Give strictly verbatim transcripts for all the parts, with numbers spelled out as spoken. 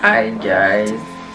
Hi guys,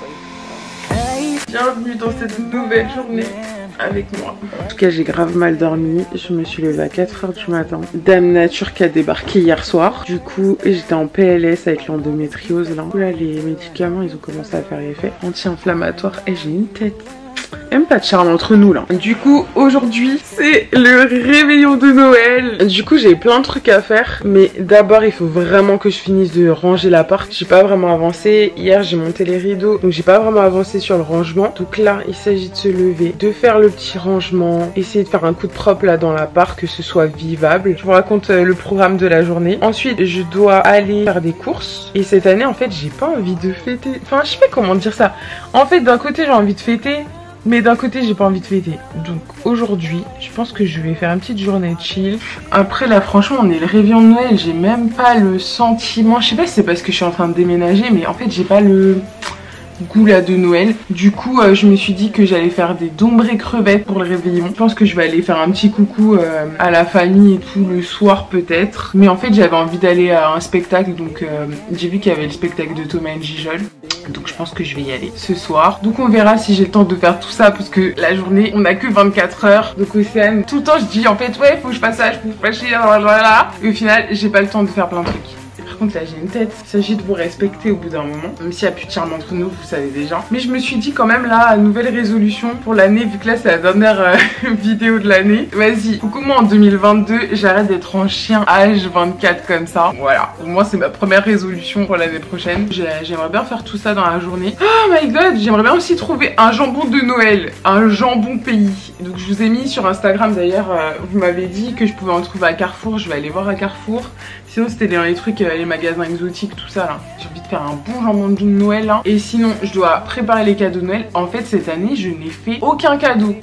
bienvenue dans cette nouvelle journée avec moi. En tout cas j'ai grave mal dormi, je me suis levée à quatre heures du matin. Dame Nature qui a débarqué hier soir. Du coup j'étais en P L S avec l'endométriose là. Là les médicaments ils ont commencé à faire effet. Anti-inflammatoire et j'ai une tête. Même pas de charme entre nous là. Du coup aujourd'hui c'est le réveillon de Noël. Du coup j'ai plein de trucs à faire. Mais d'abord il faut vraiment que je finisse de ranger l'appart. J'ai pas vraiment avancé. Hier j'ai monté les rideaux. Donc j'ai pas vraiment avancé sur le rangement. Donc là il s'agit de se lever, de faire le petit rangement, essayer de faire un coup de propre là dans l'appart, que ce soit vivable. Je vous raconte le programme de la journée. Ensuite je dois aller faire des courses. Et cette année en fait j'ai pas envie de fêter. Enfin je sais pas comment dire ça. En fait d'un côté j'ai envie de fêter, mais d'un côté j'ai pas envie de fêter. Donc aujourd'hui je pense que je vais faire une petite journée chill. Après là franchement on est le réveillon de Noël. J'ai même pas le sentiment. Je sais pas si c'est parce que je suis en train de déménager, mais en fait j'ai pas le goût là de Noël. Du coup euh, je me suis dit que j'allais faire des dombrés crevettes pour le réveillon. Je pense que je vais aller faire un petit coucou euh, à la famille et tout le soir peut-être. Mais en fait j'avais envie d'aller à un spectacle. Donc euh, j'ai vu qu'il y avait le spectacle de Thomas and Gijol. Donc je pense que je vais y aller ce soir. Donc on verra si j'ai le temps de faire tout ça, parce que la journée on n'a que vingt-quatre heures. Donc Océane, tout le temps je dis en fait ouais faut que je fasse ça, je peux pas chier, voilà. Et au final j'ai pas le temps de faire plein de trucs. Par contre là j'ai une tête, il s'agit de vous respecter au bout d'un moment. Même s'il n'y a plus de charme entre nous, vous savez déjà. Mais je me suis dit quand même là, nouvelle résolution pour l'année, vu que là c'est la dernière euh, vidéo de l'année. Vas-y, coucou moi en deux mille vingt-deux, j'arrête d'être en chien H vingt-quatre comme ça. Voilà, pour moi c'est ma première résolution pour l'année prochaine. J'aimerais bien faire tout ça dans la journée. Oh my god, j'aimerais bien aussi trouver un jambon de Noël, un jambon pays. Donc je vous ai mis sur Instagram d'ailleurs, euh, vous m'avez dit que je pouvais en trouver à Carrefour. Je vais aller voir à Carrefour. Sinon c'était dans les trucs, euh, les magasins exotiques, tout ça là. J'ai envie de faire un bon jambon de Noël là. Et sinon je dois préparer les cadeaux de Noël. En fait cette année je n'ai fait aucun cadeau.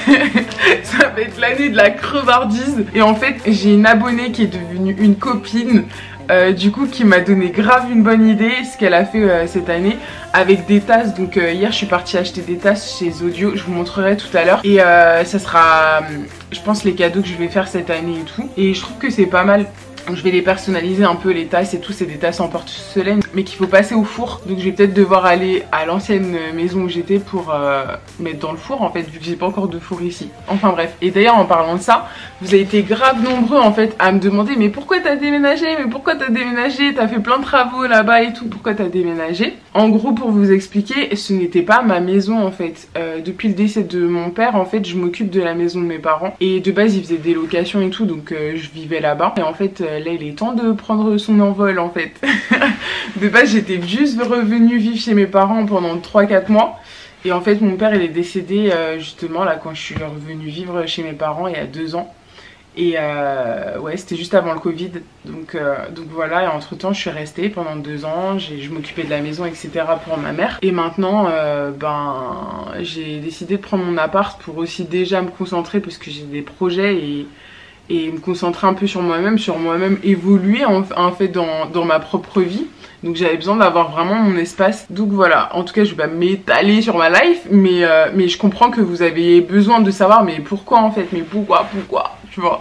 Ça va être l'année de la crevardise. Et en fait j'ai une abonnée qui est devenue une copine. Euh, du coup qui m'a donné grave une bonne idée, ce qu'elle a fait euh, cette année avec des tasses. Donc euh, hier je suis partie acheter des tasses chez Zodio, je vous montrerai tout à l'heure. Et euh, ça sera euh, je pense les cadeaux que je vais faire cette année et tout. Et je trouve que c'est pas mal. Je vais les personnaliser un peu, les tasses et tout. C'est des tasses en porcelaine mais qu'il faut passer au four. Donc je vais peut-être devoir aller à l'ancienne maison où j'étais pour euh, mettre dans le four en fait, vu que j'ai pas encore de four ici. Enfin bref. Et d'ailleurs en parlant de ça, vous avez été grave nombreux en fait à me demander mais pourquoi t'as déménagé, mais pourquoi t'as déménagé, t'as fait plein de travaux là-bas et tout, pourquoi t'as déménagé. En gros pour vous expliquer, ce n'était pas ma maison en fait. Euh, depuis le décès de mon père en fait je m'occupe de la maison de mes parents. Et de base ils faisaient des locations et tout, donc euh, je vivais là-bas. Et en fait euh, là il est temps de prendre son envol en fait. De base j'étais juste revenue vivre chez mes parents pendant trois quatre mois. Et en fait mon père il est décédé euh, justement là quand je suis revenue vivre chez mes parents il y a deux ans. Et euh, ouais c'était juste avant le Covid. Donc, euh, donc voilà, et entre temps je suis restée pendant deux ans, je m'occupais de la maison etc pour ma mère. Et maintenant euh, ben j'ai décidé de prendre mon appart pour aussi déjà me concentrer parce que j'ai des projets et et me concentrer un peu sur moi-même, sur moi-même évoluer en, en fait dans, dans ma propre vie. Donc j'avais besoin d'avoir vraiment mon espace. Donc voilà, en tout cas je vais pas m'étaler sur ma life, mais, euh, mais je comprends que vous avez besoin de savoir mais pourquoi en fait, mais pourquoi, pourquoi, tu vois.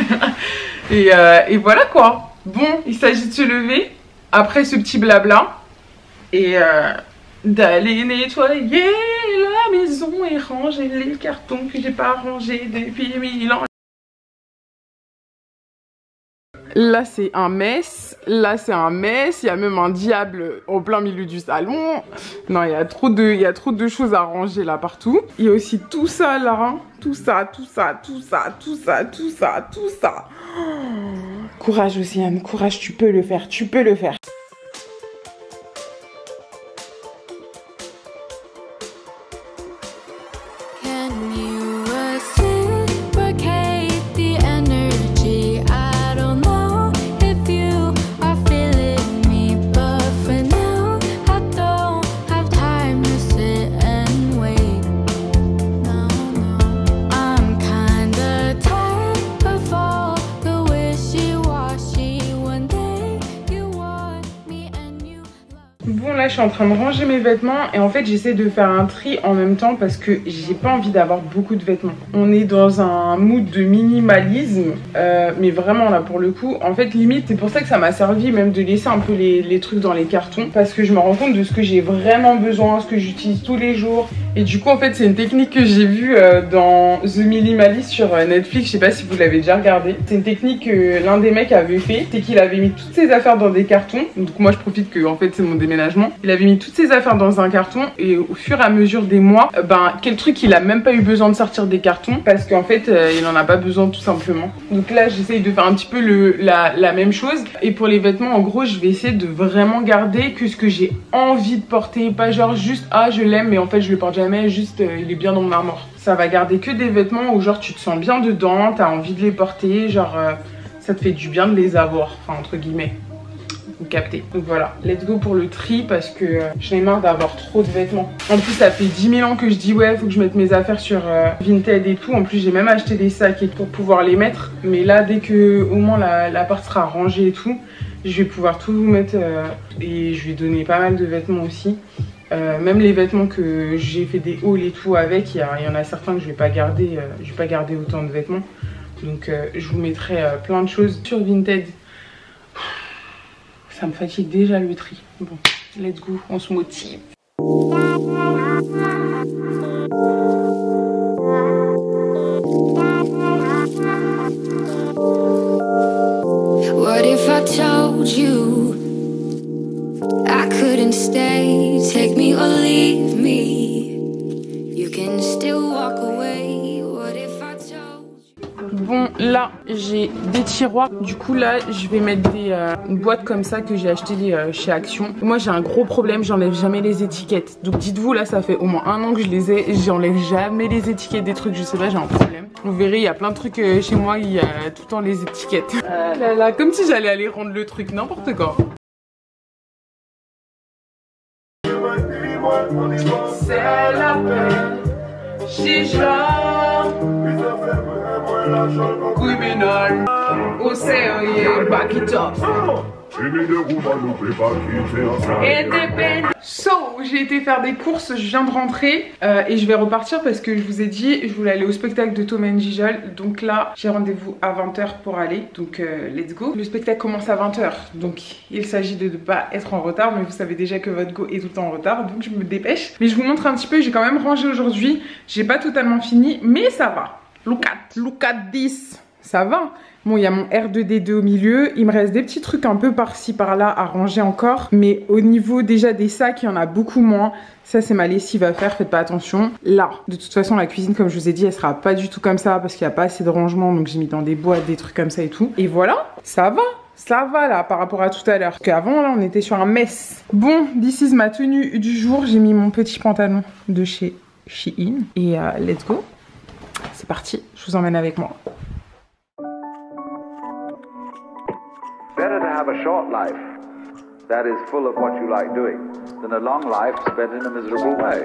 et, euh, et voilà quoi. Bon, il s'agit de se lever après ce petit blabla et euh, d'aller nettoyer la maison et ranger les cartons que j'ai pas rangés depuis mille ans. Là c'est un mess, là c'est un mess, il y a même un diable au plein milieu du salon. Non, il y a trop de, il y a trop de choses à ranger là partout. Il y a aussi tout ça là, tout ça, tout ça, tout ça, tout ça, tout ça, tout ça. Oh. Courage Océane, courage, tu peux le faire, tu peux le faire. Je je suis en train de ranger mes vêtements et en fait j'essaie de faire un tri en même temps parce que j'ai pas envie d'avoir beaucoup de vêtements. On est dans un mood de minimalisme, euh, mais vraiment là pour le coup, en fait limite c'est pour ça que ça m'a servi même de laisser un peu les, les trucs dans les cartons parce que je me rends compte de ce que j'ai vraiment besoin, ce que j'utilise tous les jours. Et du coup en fait c'est une technique que j'ai vue euh, dans The Minimalist sur euh, Netflix, je sais pas si vous l'avez déjà regardé. C'est une technique que l'un des mecs avait fait, c'est qu'il avait mis toutes ses affaires dans des cartons. Donc moi je profite que en fait c'est mon déménagement. Il avait mis toutes ses affaires dans un carton et au fur et à mesure des mois, euh, ben quel truc il a même pas eu besoin de sortir des cartons parce qu'en fait euh, il en a pas besoin tout simplement. Donc là j'essaye de faire un petit peu le, la, la même chose. Et pour les vêtements en gros je vais essayer de vraiment garder que ce que j'ai envie de porter, pas genre juste ah je l'aime mais en fait je le porte jamais, juste euh, il est bien dans mon armoire. Ça va garder que des vêtements où genre tu te sens bien dedans, t'as envie de les porter, genre euh, ça te fait du bien de les avoir, enfin entre guillemets. Vous captez. Donc voilà, let's go pour le tri parce que euh, j'en ai marre d'avoir trop de vêtements. En plus ça fait dix mille ans que je dis ouais faut que je mette mes affaires sur euh, Vinted et tout. En plus j'ai même acheté des sacs et pour pouvoir les mettre. Mais là dès que au moins la, la part sera rangée et tout, je vais pouvoir tout vous mettre euh, et je vais donner pas mal de vêtements aussi. Euh, même les vêtements que j'ai fait des hauls et tout avec, il y, y en a certains que je vais pas garder, euh, je vais pas garder autant de vêtements. Donc euh, je vous mettrai euh, plein de choses sur Vinted. Ça me fatigue déjà le tri. Bon, let's go, on se motive. What if I told you I couldn't stay, take me or leave me, you can still walk away. What if I told you... Bon là j'ai des tiroirs, du coup là je vais mettre des euh, boîtes comme ça que j'ai acheté euh, chez Action. Moi j'ai un gros problème, j'enlève jamais les étiquettes. Donc dites-vous là ça fait au moins un an que je les ai, j'enlève jamais les étiquettes des trucs, je sais pas, j'ai un problème. Vous verrez il y a plein de trucs euh, chez moi, il y a tout le temps les étiquettes. Euh, là, là, comme si j'allais aller rendre le truc, n'importe quoi. C'est la paix, chicha, criminal, au sérieux, back it up. So, j'ai été faire des courses, je viens de rentrer euh, et je vais repartir parce que je vous ai dit, je voulais aller au spectacle de Tom and Gijol. Donc là, j'ai rendez-vous à vingt heures pour aller, donc euh, let's go. Le spectacle commence à vingt heures, donc il s'agit de ne pas être en retard, mais vous savez déjà que votre go est tout le temps en retard, donc je me dépêche. Mais je vous montre un petit peu, j'ai quand même rangé aujourd'hui, j'ai pas totalement fini, mais ça va. Look at, look at this, ça va. Bon, il y a mon R deux D deux au milieu. Il me reste des petits trucs un peu par-ci, par-là à ranger encore. Mais au niveau déjà des sacs, il y en a beaucoup moins. Ça, c'est ma lessive à faire. Faites pas attention. Là, de toute façon, la cuisine, comme je vous ai dit, elle sera pas du tout comme ça parce qu'il n'y a pas assez de rangement. Donc, j'ai mis dans des boîtes, des trucs comme ça et tout. Et voilà, ça va. Ça va là par rapport à tout à l'heure. Parce qu'avant, là, on était sur un mess. Bon, this is ma tenue du jour. J'ai mis mon petit pantalon de chez Shein. Et euh, let's go. C'est parti. Je vous emmène avec moi. Better to have a short life that is full of what you like doing than a long life spent in a miserable way.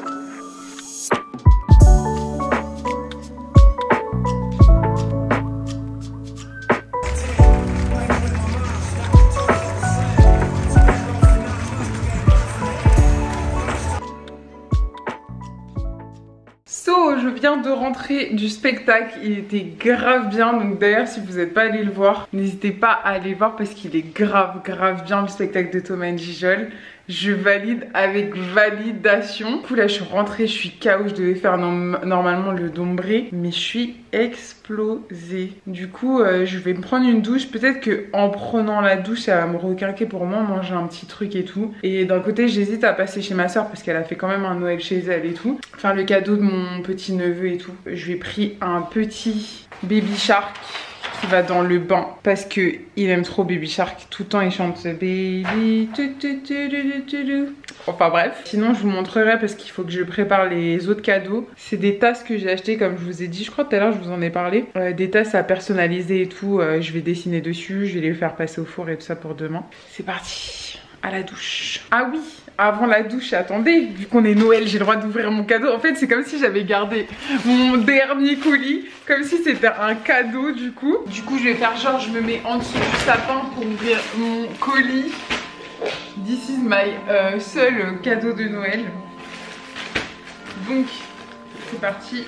So, je viens de rentrer du spectacle, il était grave bien, donc d'ailleurs si vous n'êtes pas allé le voir, n'hésitez pas à aller voir parce qu'il est grave grave bien le spectacle de Tom and Gijol. Je valide avec validation. Du coup là je suis rentrée, je suis K O, je devais faire no normalement le dombré, mais je suis explosée. Du coup euh, je vais me prendre une douche, peut-être que en prenant la douche ça va me requinquer pour moi, manger un petit truc et tout. Et d'un côté j'hésite à passer chez ma soeur parce qu'elle a fait quand même un Noël chez elle et tout. Faire le cadeau de mon petit neveu et tout. Je lui ai pris un petit Baby Shark qui va dans le bain parce que il aime trop Baby Shark, tout le temps il chante Baby tu, tu, tu, tu, tu, tu. Enfin bref, sinon je vous montrerai parce qu'il faut que je prépare les autres cadeaux. C'est des tasses que j'ai achetées comme je vous ai dit, je crois tout à l'heure je vous en ai parlé, euh, des tasses à personnaliser et tout. euh, je vais dessiner dessus, je vais les faire passer au four et tout ça pour demain. C'est parti, à la douche. Ah oui, avant la douche, attendez, vu qu'on est Noël, j'ai le droit d'ouvrir mon cadeau. En fait, c'est comme si j'avais gardé mon dernier colis, comme si c'était un cadeau du coup. Du coup, je vais faire genre, je me mets en dessous du sapin pour ouvrir mon colis. This is my euh, seul cadeau de Noël. Donc, c'est parti.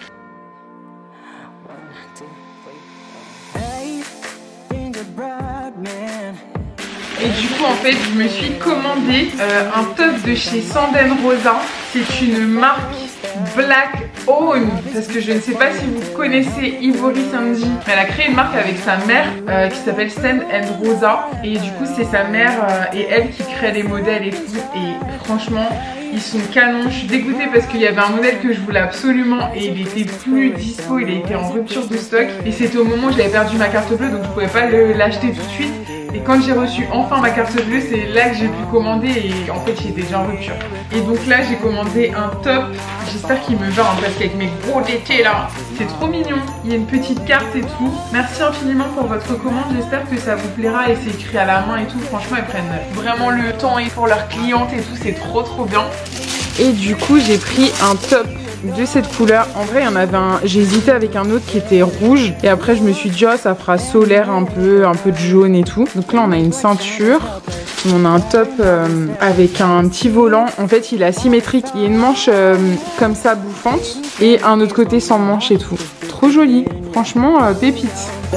Et du coup en fait je me suis commandé euh, un top de chez Sanden Rosa. C'est une marque Black Owned, parce que je ne sais pas si vous connaissez Ivory Sandy. Elle a créé une marque avec sa mère euh, qui s'appelle Sand and Rosa. Et du coup c'est sa mère euh, et elle qui crée les modèles et tout. Et franchement ils sont canons. Je suis dégoûtée parce qu'il y avait un modèle que je voulais absolument et il était plus dispo, il était en rupture de stock. Et c'était au moment où j'avais perdu ma carte bleue, donc je pouvais pas l'acheter tout de suite. Et quand j'ai reçu enfin ma carte bleue, c'est là que j'ai pu commander et en fait il était déjà en rupture. Et donc là j'ai commandé un top, j'espère qu'il me va hein, parce qu'avec mes gros tétés là, c'est trop mignon. Il y a une petite carte et tout. Merci infiniment pour votre commande, j'espère que ça vous plaira et c'est écrit à la main et tout. Franchement elles prennent vraiment le temps et pour leurs clientes et tout, c'est trop trop bien. Et du coup j'ai pris un top de cette couleur. En vrai il y en avait un, j'ai hésité avec un autre qui était rouge et après je me suis dit oh ça fera solaire un peu, un peu de jaune et tout. Donc là on a une ceinture, on a un top euh, avec un petit volant. En fait il est asymétrique, il y a une manche euh, comme ça bouffante et un autre côté sans manche et tout. Trop joli, franchement euh, pépite.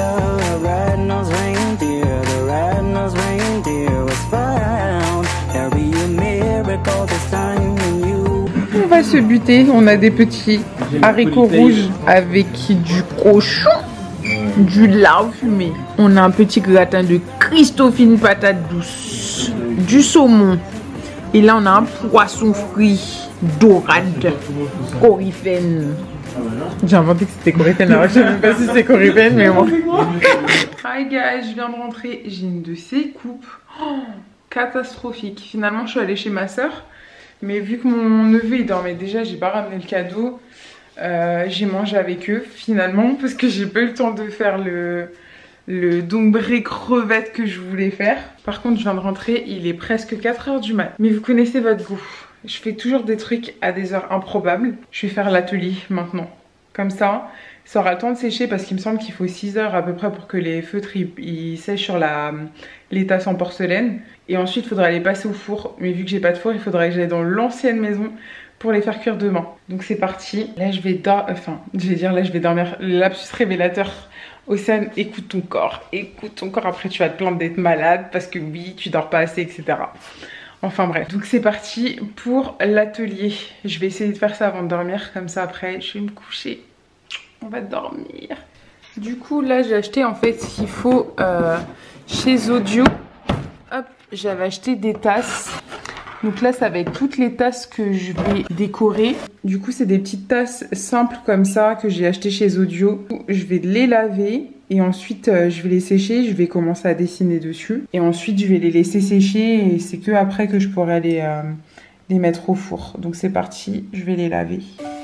On va se buter, on a des petits haricots rouges avec du cochon, du lard fumé. On a un petit gratin de Christophine patate douce, du saumon. Et là on a un poisson frit dorade, coryphène. J'ai inventé que c'était coryphène, alors je sais même pas si c'est coryphène, mais bon. Hi guys, je viens de rentrer, j'ai une de ces coupes. Oh, catastrophique. Finalement je suis allée chez ma soeur. Mais vu que mon neveu il dormait déjà, j'ai pas ramené le cadeau. Euh, j'ai mangé avec eux finalement parce que j'ai pas eu le temps de faire le, le dombré crevette que je voulais faire. Par contre je viens de rentrer, il est presque quatre heures du mat. Mais vous connaissez votre goût. Je fais toujours des trucs à des heures improbables. Je vais faire l'atelier maintenant. Comme ça, ça aura le temps de sécher parce qu'il me semble qu'il faut six heures à peu près pour que les feutres ils, ils sèchent sur la, les tasses en porcelaine. Et ensuite il faudra les passer au four. Mais vu que j'ai pas de four, il faudra que j'aille dans l'ancienne maison pour les faire cuire demain. Donc c'est parti. Là je vais dormir, enfin je vais dire là je vais dormir. Lapsus révélateur. Océane, écoute ton corps. Écoute ton corps, après tu vas te plaindre d'être malade parce que oui, tu dors pas assez, et cetera. Enfin bref, donc c'est parti pour l'atelier. Je vais essayer de faire ça avant de dormir, comme ça après je vais me coucher. On va dormir. Du coup là j'ai acheté en fait ce qu'il faut euh, chez Zodio. Hop, j'avais acheté des tasses. Donc là ça va être toutes les tasses que je vais décorer. Du coup c'est des petites tasses simples comme ça que j'ai acheté chez Zodio. Je vais les laver. Et ensuite, euh, je vais les sécher, je vais commencer à dessiner dessus. Et ensuite, je vais les laisser sécher et c'est que après que je pourrai les, euh, les mettre au four. Donc c'est parti, je vais les laver.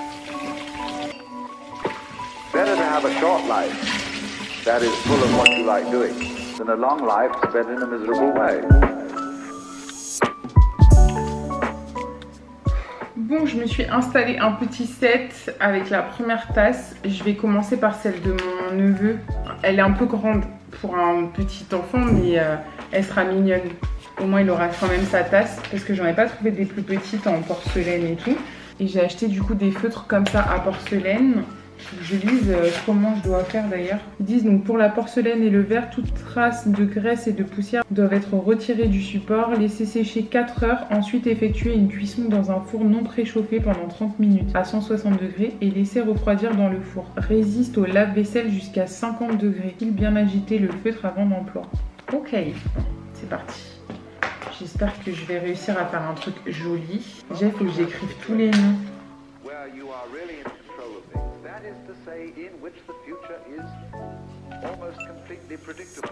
Better to have a short life that is full of what you like doing than a long life spent in a miserable way. Bon, je me suis installé un petit set avec la première tasse. Je vais commencer par celle de mon neveu. Elle est un peu grande pour un petit enfant, mais euh, elle sera mignonne. Au moins, il aura quand même sa tasse parce que j'en ai pas trouvé des plus petites en porcelaine et tout. Et j'ai acheté du coup des feutres comme ça à porcelaine. Je lise euh, comment je dois faire d'ailleurs. Ils disent donc pour la porcelaine et le verre, toute trace de graisse et de poussière doivent être retirées du support, laisser sécher quatre heures, ensuite effectuer une cuisson dans un four non préchauffé pendant trente minutes à cent soixante degrés et laisser refroidir dans le four. Résiste au lave-vaisselle jusqu'à cinquante degrés. Il bien agiter le feutre avant d'emploi. Ok, c'est parti. J'espère que je vais réussir à faire un truc joli. Déjà il faut que j'écrive tous les noms. That is to say, in which the future is almost completely predictable.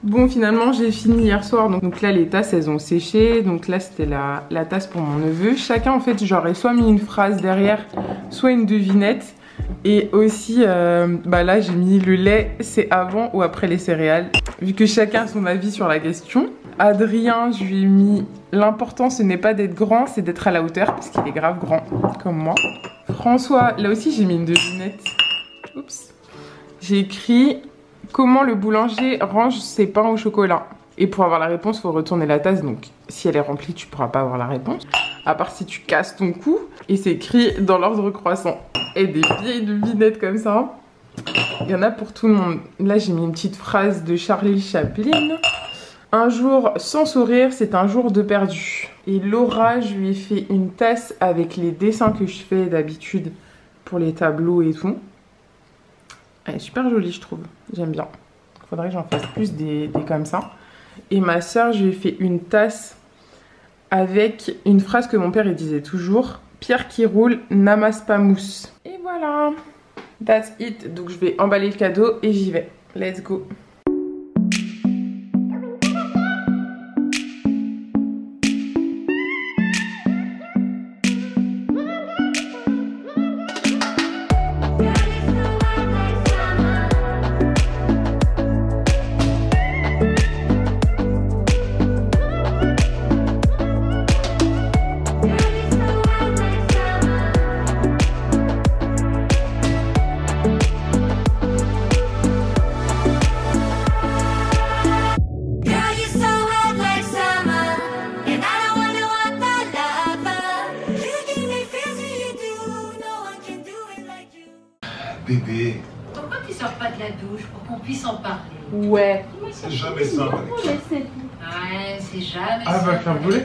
Bon, finalement, j'ai fini hier soir. Donc, donc là, les tasses, elles ont séché. Donc là, c'était la, la tasse pour mon neveu. Chacun, en fait, j'aurais soit mis une phrase derrière, soit une devinette. Et aussi, euh, bah là, j'ai mis le lait, c'est avant ou après les céréales. Vu que chacun a son avis sur la question. Adrien, je lui ai mis l'important, ce n'est pas d'être grand, c'est d'être à la hauteur. Parce qu'il est grave grand, comme moi. François, là aussi, j'ai mis une devinette. Oups. J'ai écrit... Comment le boulanger range ses pains au chocolat? Et pour avoir la réponse, il faut retourner la tasse. Donc, si elle est remplie, tu ne pourras pas avoir la réponse. À part si tu casses ton cou. Et c'est écrit dans l'ordre croissant. Et des vieilles devinettes comme ça. Il y en a pour tout le monde. Là, j'ai mis une petite phrase de Charlie Chaplin. Un jour sans sourire, c'est un jour de perdu. Et Laura, je lui ai fait une tasse avec les dessins que je fais d'habitude pour les tableaux et tout. Elle est super jolie, je trouve. J'aime bien. Il faudrait que j'en fasse plus des, des comme ça. Et ma soeur, je lui ai fait une tasse avec une phrase que mon père il disait toujours. Pierre qui roule n'amasse pas mousse. Et voilà. That's it. Donc je vais emballer le cadeau et j'y vais. Let's go. Bébé. Pourquoi tu sors pas de la douche pour qu'on puisse en parler? Ouais. C'est jamais simple avec toi. Ouais, c'est jamais Ah, va faire brûler.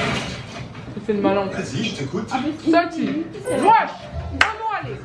Tu fais le malin. Vas-y, je t'écoute. Sautille. Wesh. Donne-moi aller.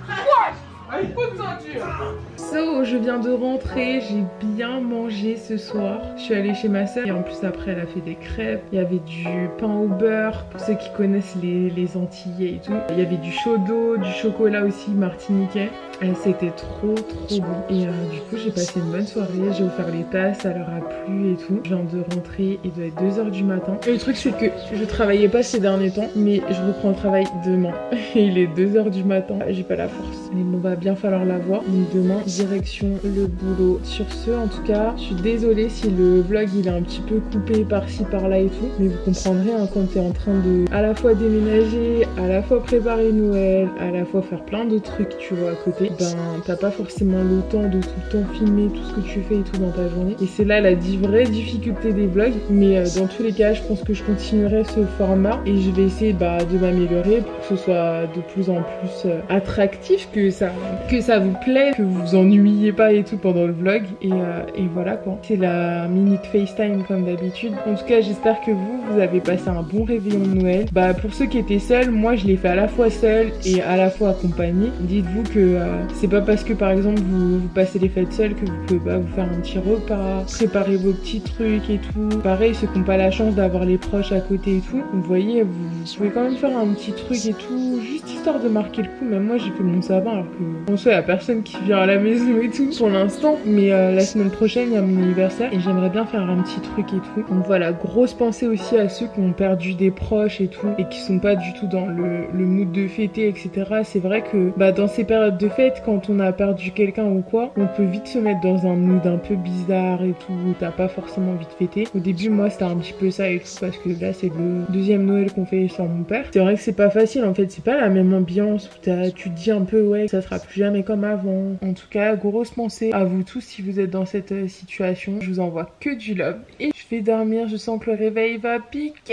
Wesh. Coup de ceinture. So, je viens de rentrer, j'ai bien mangé ce soir. Je suis allée chez ma soeur et en plus après elle a fait des crêpes. Il y avait du pain au beurre, pour ceux qui connaissent les, les Antillais et tout. Il y avait du chaud d'eau, du chocolat aussi martiniquais. Et c'était trop trop bon. Et euh, du coup j'ai passé une bonne soirée, j'ai offert les tasses, ça leur a plu et tout. Je viens de rentrer, il doit être deux heures du matin. Et le truc c'est que je travaillais pas ces derniers temps, mais je reprends le travail demain. Et il est deux heures du matin, j'ai pas la force. Mais bon, va bien falloir la voir. Donc demain, direction le boulot. Sur ce, en tout cas, je suis désolée si le vlog il est un petit peu coupé par-ci par-là et tout. Mais vous comprendrez hein, quand t'es en train de à la fois déménager, à la fois préparer Noël, à la fois faire plein de trucs, tu vois, à côté. Ben, t'as pas forcément le temps de tout le temps filmer tout ce que tu fais et tout dans ta journée. Et c'est là la vraie difficulté des vlogs. Mais euh, dans tous les cas, je pense que je continuerai ce format et je vais essayer bah, de m'améliorer pour que ce soit de plus en plus euh, attractif, que ça, que ça vous plaît, que vous vous ennuyez pas et tout pendant le vlog. Et, euh, et voilà quoi. C'est la minute FaceTime comme d'habitude. En tout cas, j'espère que vous, vous avez passé un bon réveillon de Noël. Bah, pour ceux qui étaient seuls, moi je l'ai fait à la fois seul et à la fois accompagné. Dites-vous que euh, c'est pas parce que par exemple vous, vous passez les fêtes seuls que vous pouvez pas vous faire un petit repas, préparer vos petits trucs et tout. Pareil, ceux qui n'ont pas la chance d'avoir les proches à côté et tout, vous voyez, vous, vous pouvez quand même faire un petit truc et tout, juste histoire de marquer le coup. Même moi j'ai fait mon sapin alors que en soi il y a personne qui vient à la maison et tout pour l'instant. Mais euh, la semaine prochaine il y a mon anniversaire et j'aimerais bien faire un petit truc et tout. Donc voilà, grosse pensée aussi à ceux qui ont perdu des proches et tout et qui sont pas du tout dans le, le mood de fêter, et cetera. C'est vrai que bah, dans ces périodes de fête, quand on a perdu quelqu'un ou quoi, on peut vite se mettre dans un mood un peu bizarre et tout, où t'as pas forcément envie de fêter. Au début moi c'était un petit peu ça et tout parce que là c'est le deuxième Noël qu'on fait sans mon père. C'est vrai que c'est pas facile en fait, c'est pas la même ambiance où tu te dis un peu ouais ça sera plus jamais comme avant. En tout cas grosse pensée à vous tous si vous êtes dans cette euh, situation. Je vous envoie que du love et je vais dormir, je sens que le réveil va piquer.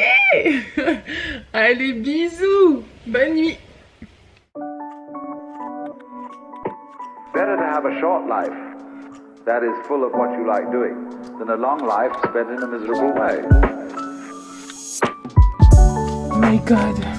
Allez bisous, bonne nuit. Better to have a short life that is full of what you like doing than a long life spent in a miserable way. Oh my god.